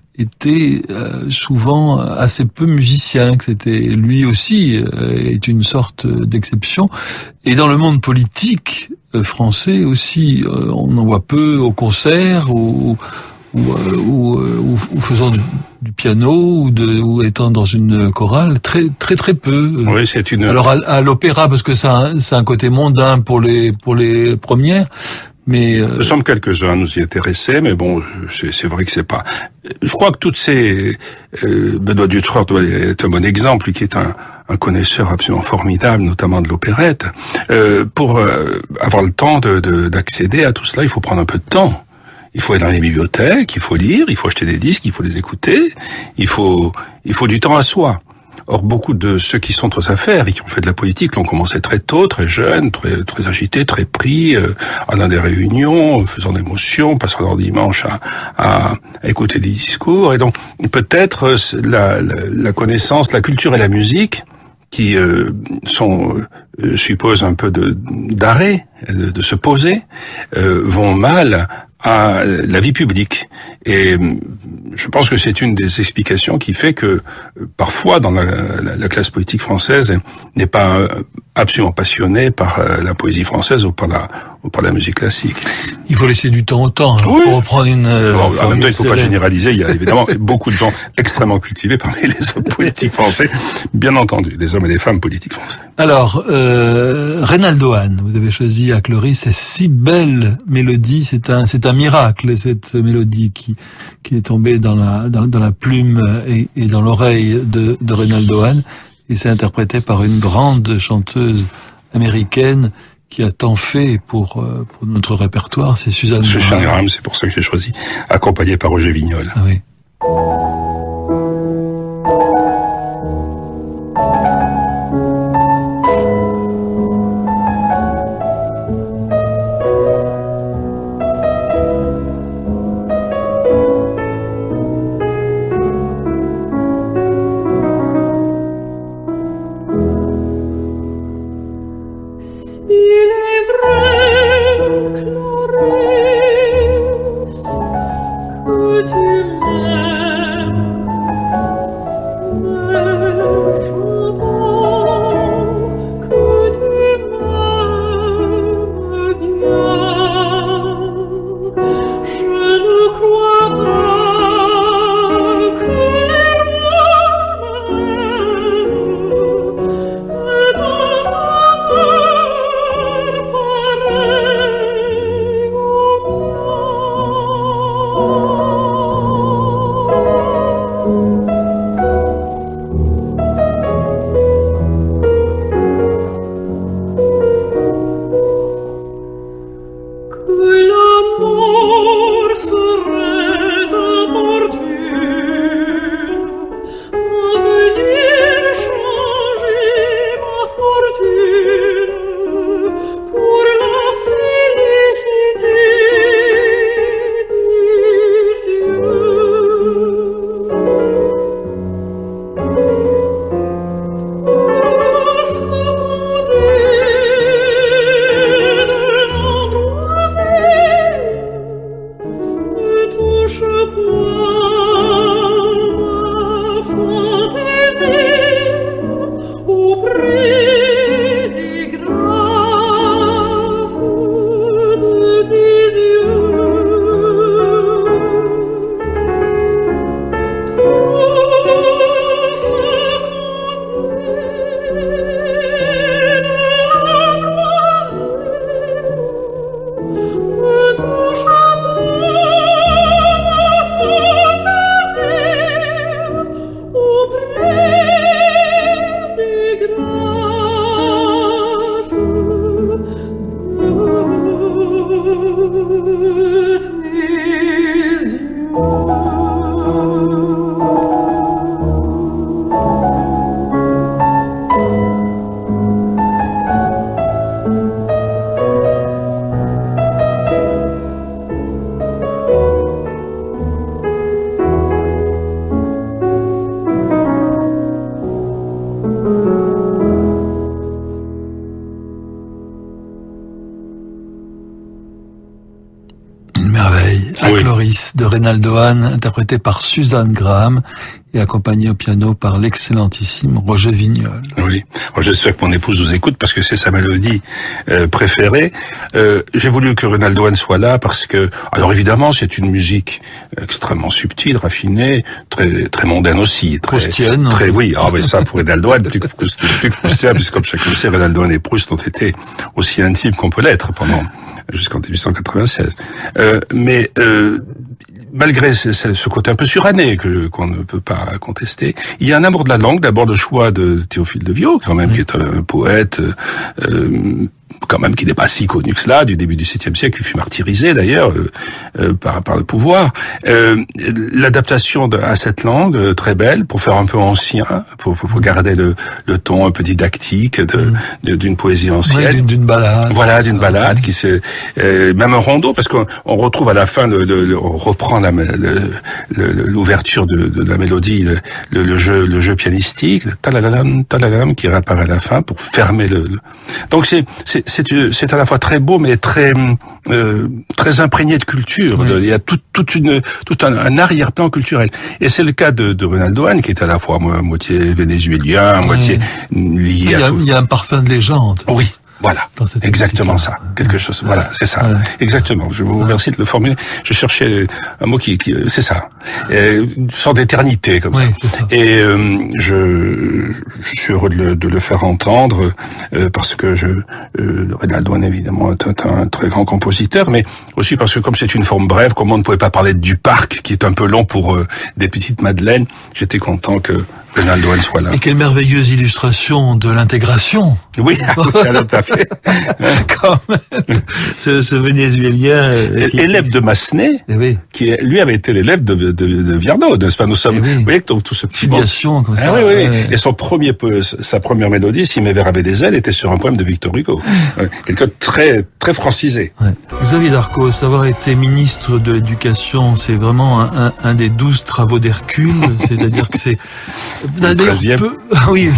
était euh, souvent assez peu musicien, que c'était lui aussi euh, est une sorte d'exception. Et dans le monde politique euh, français aussi, euh, on en voit peu au concert ou ou, euh, ou, ou, ou faisant du, du piano ou, de, ou étant dans une chorale, très très très peu. Oui, c'est une. Alors à, à l'opéra, parce que ça c'est un côté mondain pour les pour les premières. Mais euh... nous sommes quelques-uns à nous y intéresser, mais bon, c'est, c'est vrai que c'est pas. Je crois que toutes ces euh, Benoît Dutertre est un bon exemple, lui qui est un, un connaisseur absolument formidable, notamment de l'opérette. Euh, pour euh, avoir le temps de, de, d'accéder à tout cela, il faut prendre un peu de temps. Il faut aller dans les bibliothèques, il faut lire, il faut acheter des disques, il faut les écouter, il faut il faut du temps à soi. Or, beaucoup de ceux qui sont aux affaires et qui ont fait de la politique l'ont commencé très tôt, très jeunes, très, très agités, très pris, euh, allant à des réunions, faisant des motions, passant leur dimanche à, à, à écouter des discours. Et donc, peut-être la, la, la connaissance, la culture et la musique, qui euh, sont, euh, supposent un peu de, d'arrêt, de, de se poser, euh, vont mal à la vie publique. Et je pense que c'est une des explications qui fait que parfois dans la, la, la classe politique française n'est pas absolument passionnée par la poésie française ou par la, ou par la musique classique. Il faut laisser du temps au temps, hein, oui. pour reprendre une... Bon, en même temps, il ne faut pas généraliser. Il y a évidemment beaucoup de gens extrêmement cultivés parmi les hommes politiques français, bien entendu, des hommes et des femmes politiques français. Alors, euh, Reynaldo Hahn, vous avez choisi à Cloris, c'est si belle mélodie, c'est un, c'est un miracle, cette mélodie qui, qui est tombée dans la, dans, dans la plume et, et dans l'oreille de, de Reynaldo Hahn, et c'est interprété par une grande chanteuse américaine qui a tant fait pour, pour notre répertoire, c'est Suzanne Graham. Suzanne Graham, c'est pour ça que j'ai choisi, accompagnée par Roger Vignol. Ah oui. Tu m'aimes Alice de Reynaldo Hahn, interprétée par Suzanne Graham et accompagnée au piano par l'excellentissime Roger Vignol. Oui, moi, j'espère que mon épouse nous écoute parce que c'est sa mélodie euh, préférée. Euh, j'ai voulu que Reynaldo Hahn soit là parce que, alors évidemment, c'est une musique extrêmement subtile, raffinée, très très mondaine aussi, très Proustienne. Très oui, ah mais ça pour Reynaldo Hahn, plus que Proust, plus que Proustien, puisque comme chacun le sait, Reynaldo Hahn et Proust ont été aussi intimes qu'on peut l'être pendant jusqu'en dix-huit cent quatre-vingt-seize. Euh, mais euh, malgré ce, ce côté un peu suranné que qu'on ne peut pas contester, il y a un amour de la langue. D'abord le choix de Théophile de Viau, quand même, mmh. qui est un poète. Euh, quand même qui n'est pas si connu que cela, du début du septième siècle, qui fut martyrisé d'ailleurs euh, euh, par par le pouvoir. Euh, L'adaptation de, à cette langue euh, très belle pour faire un peu ancien, pour, pour, pour garder le, le ton un peu didactique de d'une poésie ancienne, oui, d'une balade. Voilà, d'une balade qui c'est euh, même un rondeau parce qu'on on retrouve à la fin le, le, le on reprend la l'ouverture de, de la mélodie, le, le, le jeu le jeu pianistique, le talalam talalam qui réapparaît à la fin pour fermer le. le... Donc c'est c'est C'est, c'est à la fois très beau, mais très euh, très imprégné de culture. Oui. Il y a tout, toute une, tout un, un arrière-plan culturel. Et c'est le cas de, de Reynaldo Hahn, qui est à la fois à moitié vénézuélien, à oui. moitié lié il y a, à tout. Il y a un parfum de légende. Oui. Voilà, exactement ça, quelque chose. Voilà, c'est ça, ouais. exactement. Je vous remercie de le formuler. Je cherchais un mot qui, qui c'est ça, et une sorte d'éternité comme oui, ça. ça. Et euh, je, je suis heureux de le, de le faire entendre euh, parce que je, euh, Reynaldo Hahn évidemment est un, un très grand compositeur, mais aussi parce que comme c'est une forme brève, comme on ne pouvait pas parler du parc qui est un peu long pour euh, des petites madeleines, j'étais content que Reynaldo Hahn soit là. Et quelle merveilleuse illustration de l'intégration. Oui, tout à fait. Quand même. Ce, ce Vénézuélien. Qui... Élève de Massenet, eh oui. qui lui avait été l'élève de, de, de Viardot, n'est-ce pas? Nous sommes, eh oui. vous voyez que tout ce petit filiation comme ça. Ah, oui, oui. Ouais. Et son premier, sa première mélodie, Si mes vers avaient des ailes, était sur un poème de Victor Hugo. Quelqu'un de très, très francisé. Ouais. Xavier Darcos, avoir été ministre de l'Éducation, c'est vraiment un, un, un des douze travaux d'Hercule. C'est-à-dire que c'est, d'ailleurs, peu... oui,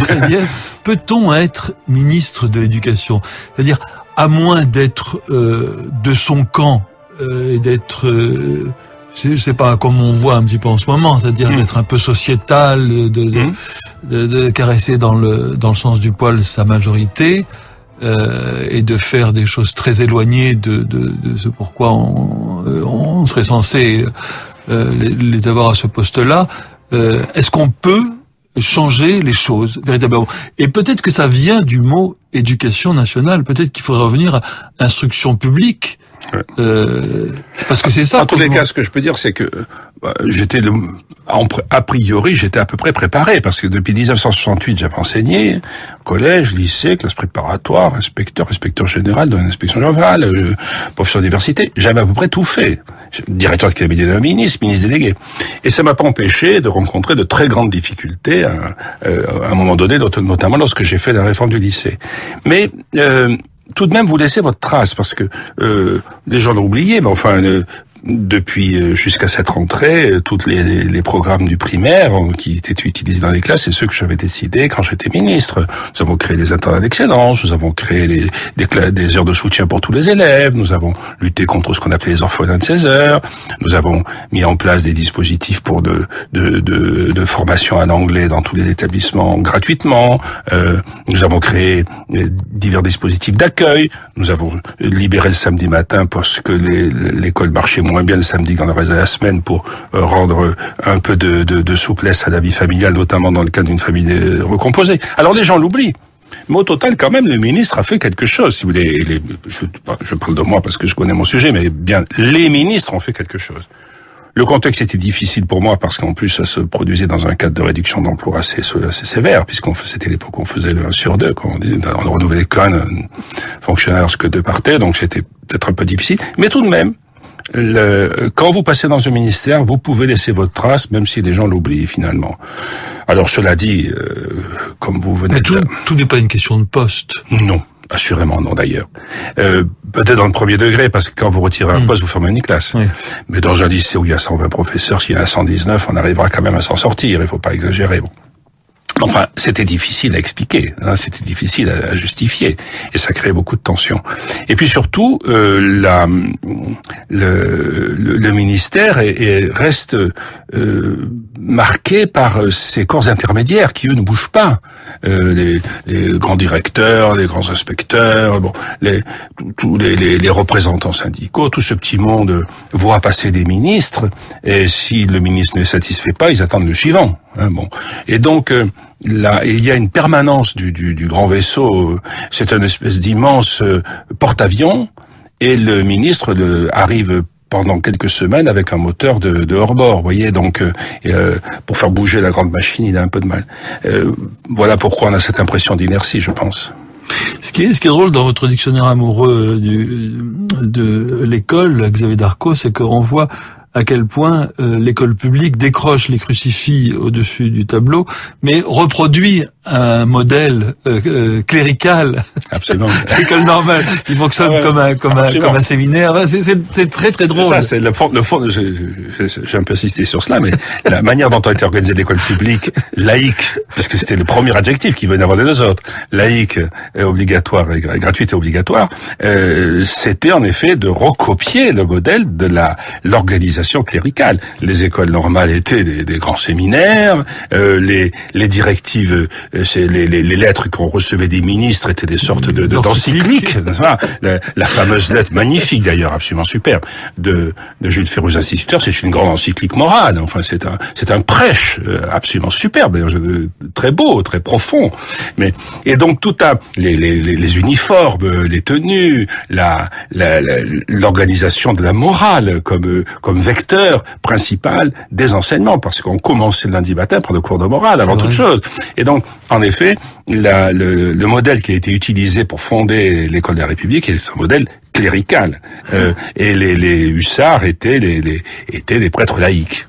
peut-on être ministre de l'Éducation? C'est-à-dire, à moins d'être euh, de son camp euh, et d'être, euh, je sais pas, comme on voit un petit peu en ce moment, c'est-à-dire mmh. d'être un peu sociétal, de, de, mmh. de, de caresser dans le dans le sens du poil sa majorité euh, et de faire des choses très éloignées de, de, de ce pourquoi on, on serait censé euh, les, les avoir à ce poste-là. Euh, est-ce qu'on peut changer les choses véritablement? Et peut-être que ça vient du mot éducation nationale. Peut-être qu'il faudrait revenir à instruction publique. Ouais. Euh, parce que c'est ça. En tous les cas, ce que je peux dire, c'est que bah, j'étais le, a priori, j'étais à peu près préparé parce que depuis dix-neuf cent soixante-huit, j'avais enseigné collège, lycée, classe préparatoire, inspecteur, inspecteur général de l'inspection générale, euh, professeur d'université. J'avais à peu près tout fait. Directeur de cabinet d'un ministre, ministre délégué. Et ça m'a pas empêché de rencontrer de très grandes difficultés à, à un moment donné, notamment lorsque j'ai fait la réforme du lycée. Mais euh, tout de même, vous laissez votre trace, parce que euh, les gens l'ont oublié, mais enfin, euh, depuis jusqu'à cette rentrée, tous les, les programmes du primaire qui étaient utilisés dans les classes, c'est ceux que j'avais décidé quand j'étais ministre. Nous avons créé des internats d'excellence, nous avons créé les, des, des heures de soutien pour tous les élèves, nous avons lutté contre ce qu'on appelait les orphelins de seize heures, nous avons mis en place des dispositifs pour de, de, de, de formation en anglais dans tous les établissements gratuitement, euh, nous avons créé divers dispositifs d'accueil, nous avons libéré le samedi matin parce que les, l'école marchait moins bien le samedi que dans le reste de la semaine pour euh, rendre un peu de, de, de souplesse à la vie familiale, notamment dans le cas d'une famille recomposée. Alors les gens l'oublient. Mais au total, quand même, le ministre a fait quelque chose. Si vous voulez, les, je, je parle de moi parce que je connais mon sujet, mais bien, les ministres ont fait quelque chose. Le contexte était difficile pour moi parce qu'en plus, ça se produisait dans un cadre de réduction d'emploi assez, assez sévère, puisqu'on c'était l'époque où on faisait le un sur deux, quand on, dit, on renouvelait qu'un fonctionnaire que deux partaient, donc c'était peut-être un peu difficile. Mais tout de même, Le, quand vous passez dans un ministère, vous pouvez laisser votre trace, même si les gens l'oublient finalement. Alors cela dit, euh, comme vous venez Mais tout, de... tout n'est pas une question de poste. Non, assurément non d'ailleurs. Euh, peut-être dans le premier degré, parce que quand vous retirez un mmh. poste, vous fermez une classe. Oui. Mais dans un lycée où il y a cent vingt professeurs, s'il y en a cent dix-neuf, on arrivera quand même à s'en sortir, il faut pas exagérer. Bon. Enfin, c'était difficile à expliquer, hein, c'était difficile à, à justifier, et ça créait beaucoup de tensions. Et puis surtout, euh, la, le, le, le ministère est, est, reste euh, marqué par ces corps intermédiaires qui, eux, ne bougent pas. Euh, les, les grands directeurs, les grands inspecteurs, bon, les, tous les, les, les représentants syndicaux, tout ce petit monde voit passer des ministres, et si le ministre ne les satisfait pas, ils attendent le suivant. Hein, bon, et donc euh, là, il y a une permanence du, du, du grand vaisseau. C'est une espèce d'immense euh, porte-avions, et le ministre le, arrive pendant quelques semaines avec un moteur de, de hors-bord, vous voyez, donc euh, euh, pour faire bouger la grande machine, il a un peu de mal. Euh, voilà pourquoi on a cette impression d'inertie, je pense. Ce qui est, ce qui est drôle dans votre dictionnaire amoureux du, de l'école, Xavier Darcos, c'est qu'on voit à quel point euh, l'école publique décroche les crucifix au-dessus du tableau, mais reproduit un modèle euh, euh, clérical. Absolument. L'école normale, il fonctionne ah ouais, comme un comme un comme un séminaire. C'est, c'est, c'est très très drôle. Ça, c'est le fond. Le fond. J'ai, j'ai un peu insisté sur cela, mais la manière dont a été organisée l'école publique, laïque, parce que c'était le premier adjectif qui venait avant les deux autres, laïque, et obligatoire, et gratuite et obligatoire, euh, c'était en effet de recopier le modèle de la l'organisation cléricale. Les écoles normales étaient des, des grands séminaires, euh, les les directives, c'est les, les, les lettres qu'on recevait des ministres étaient des sortes de, de d'encycliques, n'est-ce pas ? La, la fameuse lettre magnifique d'ailleurs, absolument superbe, de de Jules Ferry aux instituteurs, c'est une grande encyclique morale. Enfin, c'est un c'est un prêche absolument superbe, très beau, très profond. Mais et donc tout un les les les uniformes, les tenues, la, la, la l'organisation de la morale comme comme vecteur principal des enseignements, parce qu'on commençait le lundi matin par le cours de morale avant toute chose. Et donc, en effet, la, le, le modèle qui a été utilisé pour fonder l'école de la République est un modèle clérical. Euh, et les, les hussards étaient les, les, étaient des prêtres laïcs.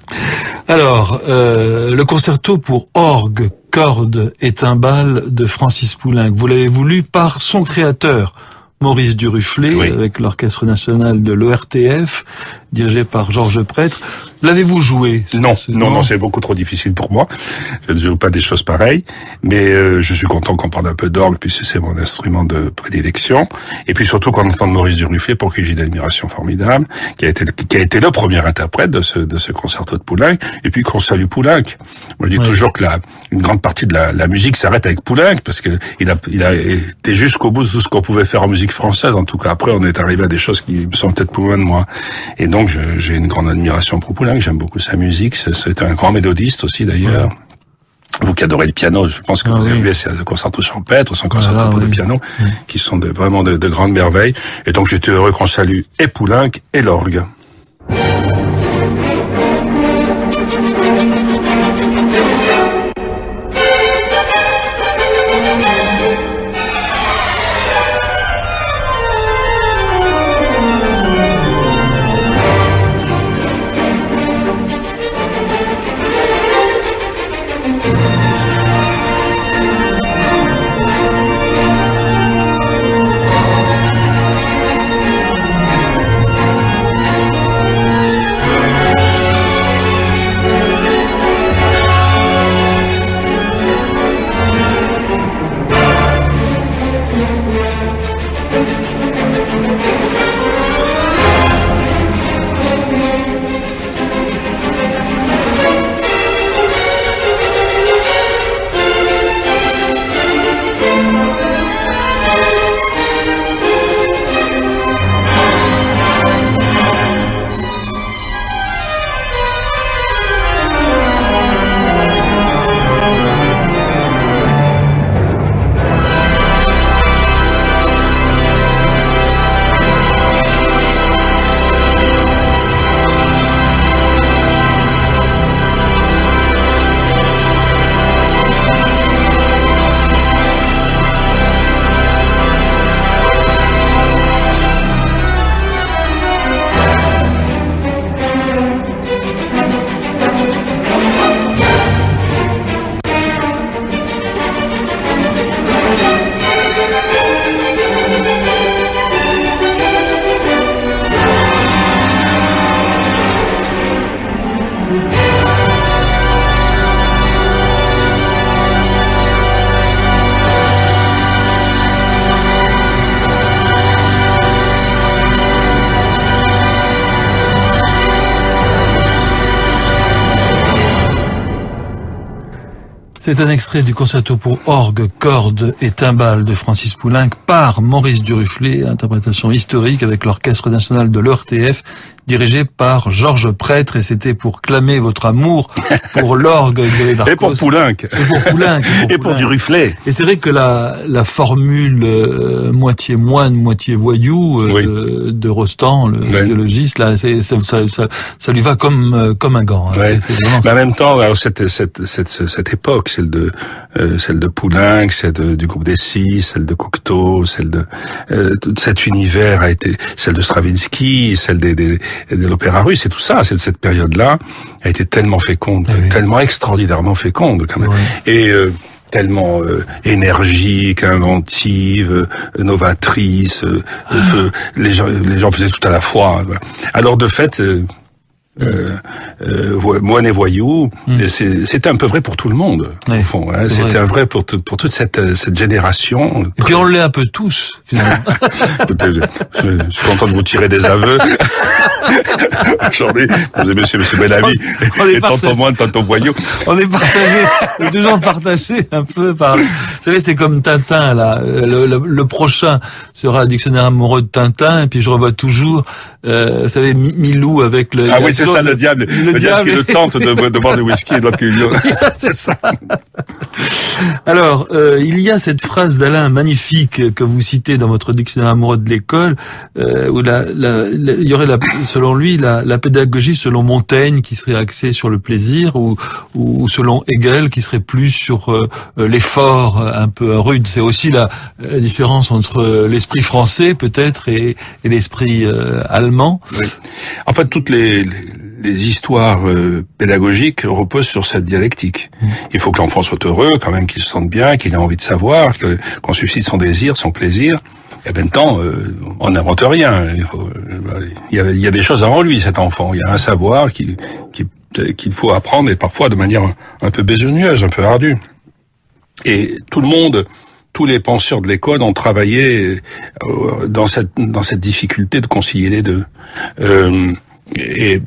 Alors, euh, le concerto pour orgue, cordes et timbales de Francis Poulenc, vous l'avez voulu par son créateur, Maurice Duruflé, oui, avec l'Orchestre National de l'O R T F, dirigé par Georges Prêtre. L'avez-vous joué? Non, non, non, c'est beaucoup trop difficile pour moi. Je ne joue pas des choses pareilles, mais euh, je suis content qu'on parle un peu d'orgue, puisque c'est mon instrument de prédilection. Et puis surtout qu'on entende Maurice Duruflé, pour qui j'ai une admiration formidable, qui a été qui a été le premier interprète de ce de ce concerto de Poulenc, et puis qu'on salue Poulenc. Moi, je dis oui. toujours que la une grande partie de la, la musique s'arrête avec Poulenc, parce que il a il a été jusqu'au bout de tout ce qu'on pouvait faire en musique française. En tout cas, après, on est arrivé à des choses qui me sont peut-être plus loin de moi. Et donc, je, j'ai une grande admiration pour Poulenc. J'aime beaucoup sa musique. C'est, c'est un grand mélodiste aussi, d'ailleurs. Ouais. Vous qui adorez le piano, je pense que ah, vous avez vu, c'est le concerto champêtre, son concerto voilà, pour oui. le piano, oui. qui sont de, vraiment de, de grandes merveilles. Et donc, j'étais heureux qu'on salue et Poulenc et l'orgue. C'est un extrait du concerto pour orgue, cordes et timbales de Francis Poulenc par Maurice Duruflé, interprétation historique avec l'Orchestre national de l'E R T F, dirigé par Georges Prêtre, et c'était pour clamer votre amour pour l'orgue et pour Poulenc. Et pour Poulenc. Et pour, et pour Duruflé. Et c'est vrai que la, la formule euh, moitié moine, moitié voyou euh, oui. de Rostand, le oui. biologiste, là, c'est, c'est, ça, ça, ça lui va comme, euh, comme un gant. Hein. Ouais. C'est, c'est Mais en même temps, alors, cette, cette, cette, cette époque, celle de, euh, celle de Poulenc, celle de, du groupe des Six, celle de Cocteau, celle de, euh, cet univers a été, celle de Stravinsky, celle des, des de l'opéra russe et tout ça, cette, cette période-là a été tellement féconde, oui. tellement extraordinairement féconde quand même, oui. et euh, tellement euh, énergique, inventive, euh, novatrice. Euh, ah. euh, les gens, les gens faisaient tout à la fois. Alors de fait. Euh, Euh, euh, moine et voyou, mm. c'est, c'était un peu vrai pour tout le monde, oui, au fond. Hein, c'était vrai. vrai pour, t- pour toute cette, cette génération. Et puis on l'est un peu tous, finalement. je, je, je suis content de vous tirer des aveux. Aujourd'hui, vous aimez monsieur, monsieur Bellamy, et tantôt moine, tantôt voyou. On est partagé, on est toujours partagé un peu par... Vous savez, c'est comme Tintin, là. Le, le, le prochain sera un dictionnaire amoureux de Tintin, et puis je revois toujours, euh, vous savez, Milou avec le... Ah oui, c'est ça, le diable, le, le diable qui le tente de, de boire du whisky et de l'autre qui lui... C'est ça. Alors, euh, il y a cette phrase d'Alain magnifique que vous citez dans votre dictionnaire amoureux de l'école, euh, où la, la, la, il y aurait, la, selon lui, la, la pédagogie selon Montaigne qui serait axée sur le plaisir, ou, ou selon Hegel qui serait plus sur euh, l'effort un peu rude. C'est aussi la, la différence entre l'esprit français peut-être et, et l'esprit euh, allemand. Oui. En fait, toutes les, les, les histoires euh, pédagogiques reposent sur cette dialectique. Mmh. Il faut que l'enfant soit heureux, quand même qu'il se sente bien, qu'il ait envie de savoir, que, qu'on suscite son désir, son plaisir. Et en même temps, euh, on n'invente rien. Il, faut, euh, il, y a, il y a des choses avant lui, cet enfant. Il y a un savoir qui, qui, qu'il faut apprendre, et parfois de manière un peu besogneuse, un peu ardue. Et tout le monde... Tous les penseurs de l'école ont travaillé euh, dans cette dans cette difficulté de concilier les deux. Euh, et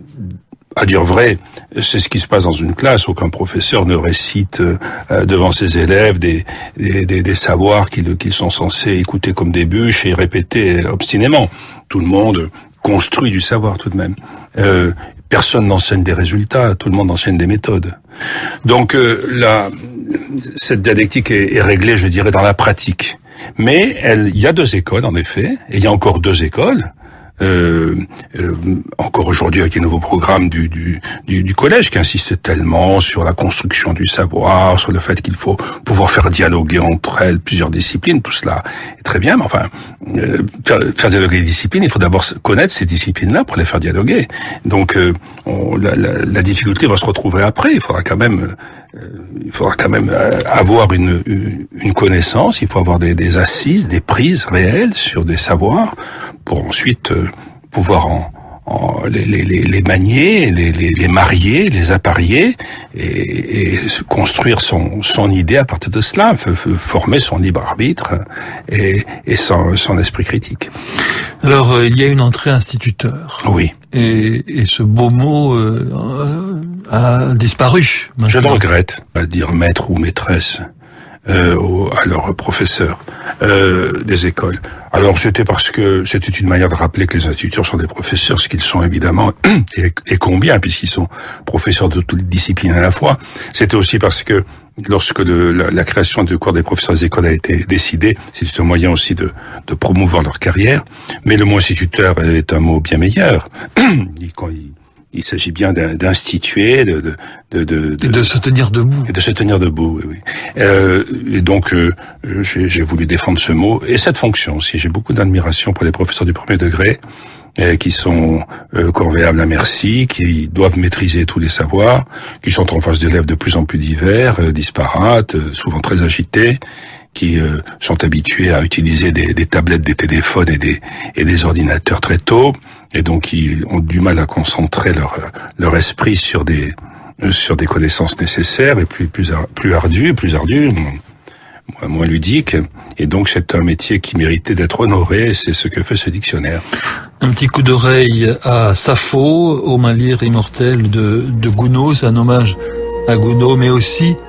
à dire vrai, c'est ce qui se passe dans une classe. Aucun professeur ne récite euh, devant ses élèves des des, des, des savoirs qu'ils qu'ils sont censés écouter comme des bûches et répéter obstinément. Tout le monde construit du savoir tout de même. Euh, personne n'enseigne des résultats, tout le monde enseigne des méthodes. Donc euh, la, cette dialectique est, est réglée, je dirais, dans la pratique. Mais elle, il y a deux écoles, en effet, et il y a encore deux écoles. Euh, euh, encore aujourd'hui avec les nouveaux programmes du, du, du, du collège qui insistent tellement sur la construction du savoir, sur le fait qu'il faut pouvoir faire dialoguer entre elles plusieurs disciplines, tout cela est très bien, mais enfin, euh, faire, faire dialoguer les disciplines, il faut d'abord connaître ces disciplines-là pour les faire dialoguer. Donc euh, on, la, la, la difficulté va se retrouver après, il faudra quand même... Euh, il faudra quand même avoir une, une, une connaissance, il faut avoir des, des assises, des prises réelles sur des savoirs pour ensuite euh, pouvoir en, en, les, les, les manier, les, les, les marier, les apparier et, et construire son, son idée à partir de cela, former son libre arbitre et, et son, son esprit critique. Alors, euh, il y a une entrée instituteur. Oui. Et, et ce beau mot euh, a disparu. Maintenant. Je le regrette, à dire maître ou maîtresse euh, au, à leurs professeurs euh, des écoles. Alors c'était parce que c'était une manière de rappeler que les instituteurs sont des professeurs, ce qu'ils sont évidemment, et, et combien, puisqu'ils sont professeurs de toutes les disciplines à la fois. C'était aussi parce que lorsque le, la, la création du corps des professeurs des écoles a été décidée, c'était un moyen aussi de, de promouvoir leur carrière. Mais le mot instituteur est un mot bien meilleur. Quand il, il s'agit bien d'instituer, de, de, de, de, de, et de se tenir debout. Et de se tenir debout, oui, oui. Euh, et donc, euh, j'ai, j'ai voulu défendre ce mot et cette fonction aussi. J'ai beaucoup d'admiration pour les professeurs du premier degré, euh, qui sont euh, corvéables à merci, qui doivent maîtriser tous les savoirs, qui sont en face d'élèves de plus en plus divers, euh, disparates, euh, souvent très agités, qui euh, sont habitués à utiliser des, des tablettes, des téléphones et des, et des ordinateurs très tôt, et donc qui ont du mal à concentrer leur, leur esprit sur des, sur des connaissances nécessaires et plus, plus, plus ardues, plus ardues, moins, moins ludiques. Et donc c'est un métier qui méritait d'être honoré, et c'est ce que fait ce dictionnaire. Un petit coup d'oreille à Sappho, au Malire immortel de, de Gounod, c'est un hommage à Gounod, mais aussi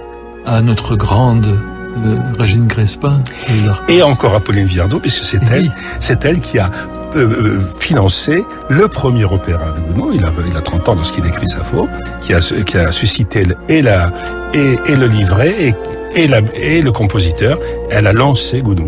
à notre grande euh, Régine Crespin. Et encore à Pauline Viardot, puisque c'est elle, oui. c'est elle qui a euh, financé le premier opéra de Gounod. Il a, il a trente ans lorsqu'il écrit Sappho, qui a, qui a suscité le, et, la, et, et le livret et, et, la, et le compositeur. Elle a lancé Gounod.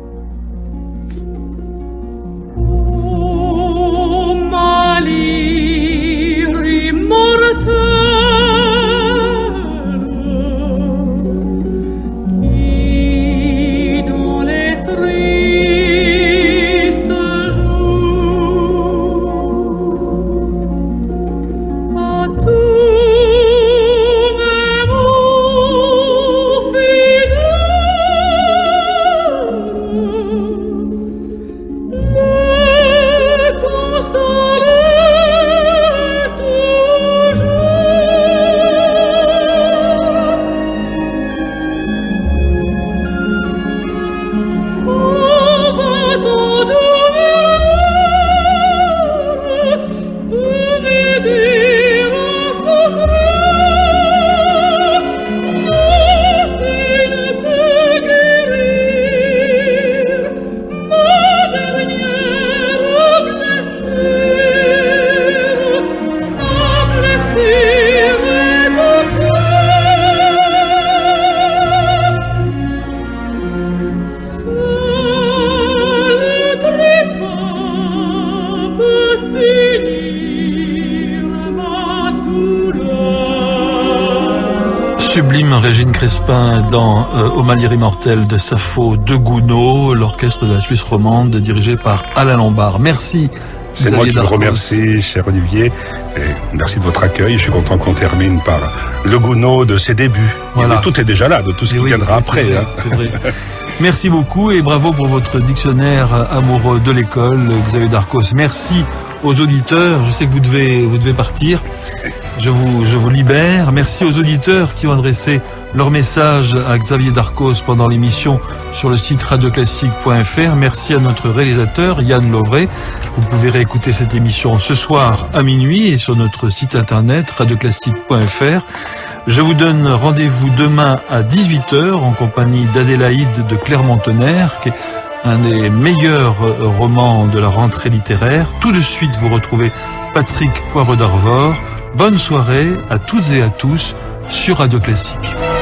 Sublime Régine Crespin dans euh, Au Malière immortel de Sappho de Gounod, l'orchestre de la Suisse romande dirigé par Alain Lombard. Merci. C'est moi qui vous remercie, cher Olivier. Et merci de votre accueil. Je suis content qu'on termine par le Gounod de ses débuts. Voilà. Tout est déjà là, de tout ce et qui oui, viendra après. Vrai, hein. C'est vrai. Merci beaucoup et bravo pour votre dictionnaire amoureux de l'école, Xavier Darcos. Merci aux auditeurs. Je sais que vous devez, vous devez partir. Je vous, je vous libère. Merci aux auditeurs qui ont adressé leur message à Xavier Darcos pendant l'émission sur le site radio classique point f r. Merci à notre réalisateur Yann Lovray. Vous pouvez réécouter cette émission ce soir à minuit et sur notre site internet radio classique point f r. Je vous donne rendez-vous demain à dix-huit heures en compagnie d'Adélaïde de Clermont-Tonnerre, qui est un des meilleurs romans de la rentrée littéraire. Tout de suite, vous retrouvez Patrick Poivre d'Arvor. Bonne soirée à toutes et à tous sur Radio Classique.